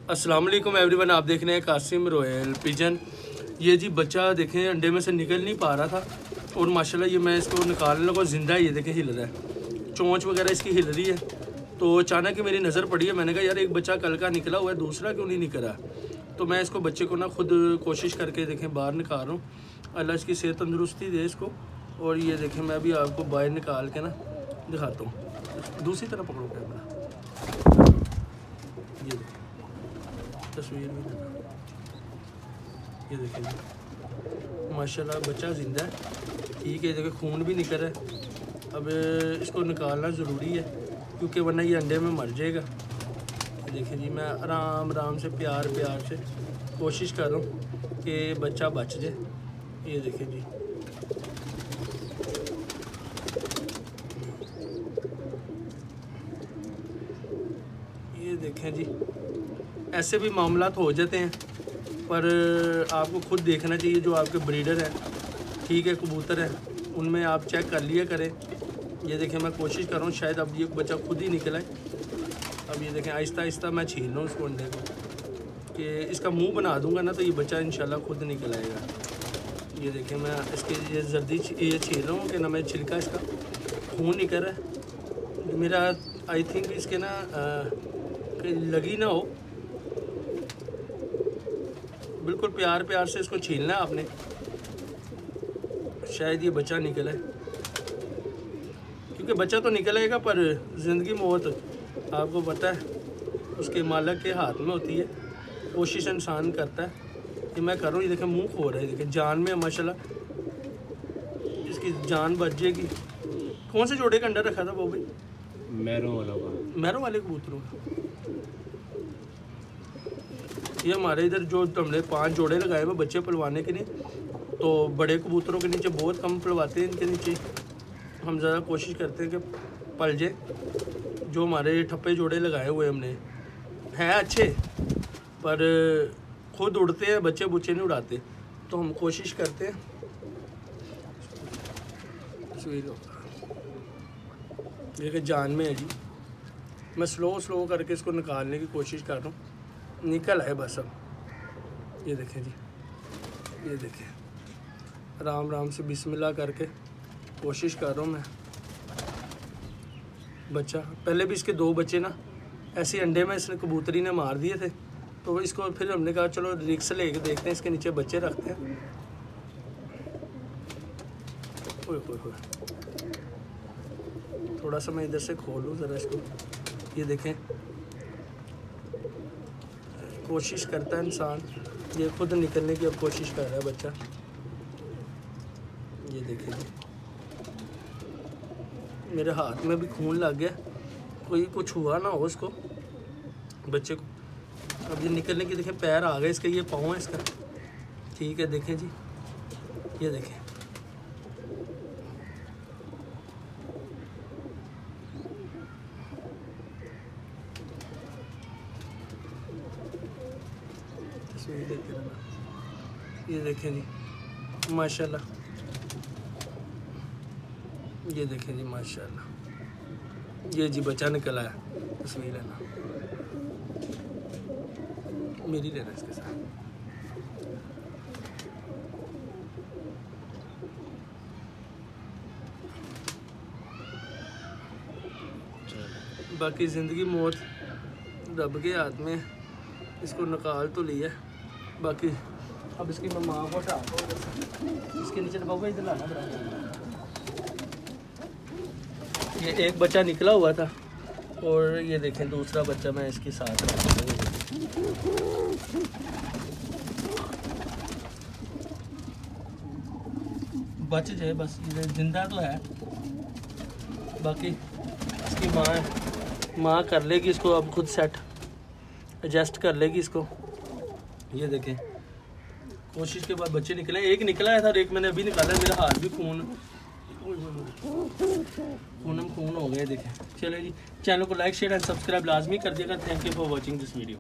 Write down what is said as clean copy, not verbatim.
अस्सलाम वालेकुम एवरीवन, आप देख रहे हैं कासिम रॉयल पिजन। ये जी बच्चा देखें अंडे में से निकल नहीं पा रहा था और माशाल्लाह ये मैं इसको निकालने लगा, ज़िंदा है। ये देखें हिल रहा है, चोंच वगैरह इसकी हिल रही है। तो अचानक ही मेरी नज़र पड़ी है, मैंने कहा यार एक बच्चा कल का निकला हुआ है, दूसरा क्यों नहीं निकला। तो मैं इसको बच्चे को ना खुद कोशिश करके देखें बाहर निकाल रहा हूँ। अल्लाह इसकी सेहत तंदुरुस्ती दे इसको। और ये देखें मैं अभी आपको बाहर निकाल के ना दिखाता हूँ। दूसरी तरफ पकड़ो कैमरा, ये देखें तस्वीर में, ये देखें माशाल्लाह बच्चा ज़िंदा है। ठीक है, देखिए खून भी निकल रहा है। अब इसको निकालना ज़रूरी है क्योंकि वरना ये अंडे में मर जाएगा। देखिए जी मैं आराम आराम से प्यार से कोशिश कर रहा हूँ कि बच्चा बच जाए। ये देखें जी, ये देखें जी, ऐसे भी मामलात हो जाते हैं, पर आपको खुद देखना चाहिए। जो आपके ब्रीडर हैं, ठीक है, कबूतर हैं, उनमें आप चेक कर लिया करें। ये देखें मैं कोशिश कर रहा हूँ, शायद अब ये बच्चा खुद ही निकला है। अब ये देखें आहिस्ता आहिस्ता मैं छीन रहा हूँ उसको अंडे को, कि इसका मुंह बना दूंगा ना तो ये बच्चा इंशाल्लाह खुद निकल आएगा। ये देखें मैं इसके ये जल्दी ये छीन रहा हूँ कि ना मैं छिलका, इसका खून निकल रहा है मेरा। आई थिंक इसके ना लगी ना हो, बिल्कुल प्यार से इसको छीलना है आपने। शायद ये बच्चा निकला है, क्योंकि बच्चा तो निकलेगा पर ज़िंदगी मौत आपको पता है उसके मालिक के हाथ में होती है। कोशिश इंसान करता है कि मैं करूँ। ये देखें मुंह खो रहा है, देखें जान में माशाल्लाह इसकी जान बच जाएगी। कौन से जोड़े का अंडा रखा था वो भाई? मैरों वाले कबूतरों का। ये हमारे इधर जो हमने 5 जोड़े लगाए हुए बच्चे पलवाने के लिए, तो बड़े कबूतरों के नीचे बहुत कम पलवाते हैं। इनके नीचे हम ज़्यादा कोशिश करते हैं कि पल जाए। जो हमारे ठप्पे जोड़े लगाए हुए हमने हैं अच्छे, पर खुद उड़ते हैं, बच्चे बुच्चे नहीं उड़ाते, तो हम कोशिश करते हैं। देखिए जान में है जी, मैं स्लो करके इसको निकालने की कोशिश कर रहा हूँ। निकल है बस अब। ये देखें जी, ये देखें आराम से बिस्मिल्लाह करके कोशिश कर रहा हूँ मैं। बच्चा पहले भी इसके 2 बच्चे ना ऐसे अंडे में इसने कबूतरी ने मार दिए थे, तो इसको फिर हमने कहा चलो रिक्स लेके देखते हैं, इसके नीचे बच्चे रखते हैं। ओए थोड़ा सा मैं इधर से खोल लूँ ज़रा इसको। ये देखें कोशिश करता है इंसान, ये खुद निकलने की अब कोशिश कर रहा है बच्चा। ये देखिए मेरे हाथ में भी खून लग गया, कोई कुछ हुआ ना हो उसको बच्चे को। अब ये निकलने की देखें पैर आ गए इसके, ये पाँव है इसका। ठीक है देखें जी, ये देखें तस्वीर देखते रहना। ये देखें जी माशाल्लाह, ये देखें जी माशाल्लाह, ये जी बच्चा निकला है। तस्वीर लेना मेरी, लेना इसके साथ। बाकी ज़िंदगी मौत रब के हाथ में, इसको निकाल तो लिया। बाकी अब इसकी मैं माँ को हटा दूँ, इसके नीचे दबाऊंगा, इधर लाना पड़ेगा। ये एक बच्चा निकला हुआ था और ये देखें दूसरा बच्चा मैं इसके साथ रखा हूँ। बच जाए बस, ये जिंदा तो है। बाकी इसकी माँ कर लेगी इसको, अब खुद सेट एडजस्ट कर लेगी इसको। ये देखें कोशिश के बाद बच्चे निकले, एक निकला है था और एक मैंने अभी निकाला। मेरा हाथ भी खून हो गए देखें। चलो जी, चैनल को लाइक शेयर एंड सब्सक्राइब लाजमी कर दिएगा। Thank you for watching this video.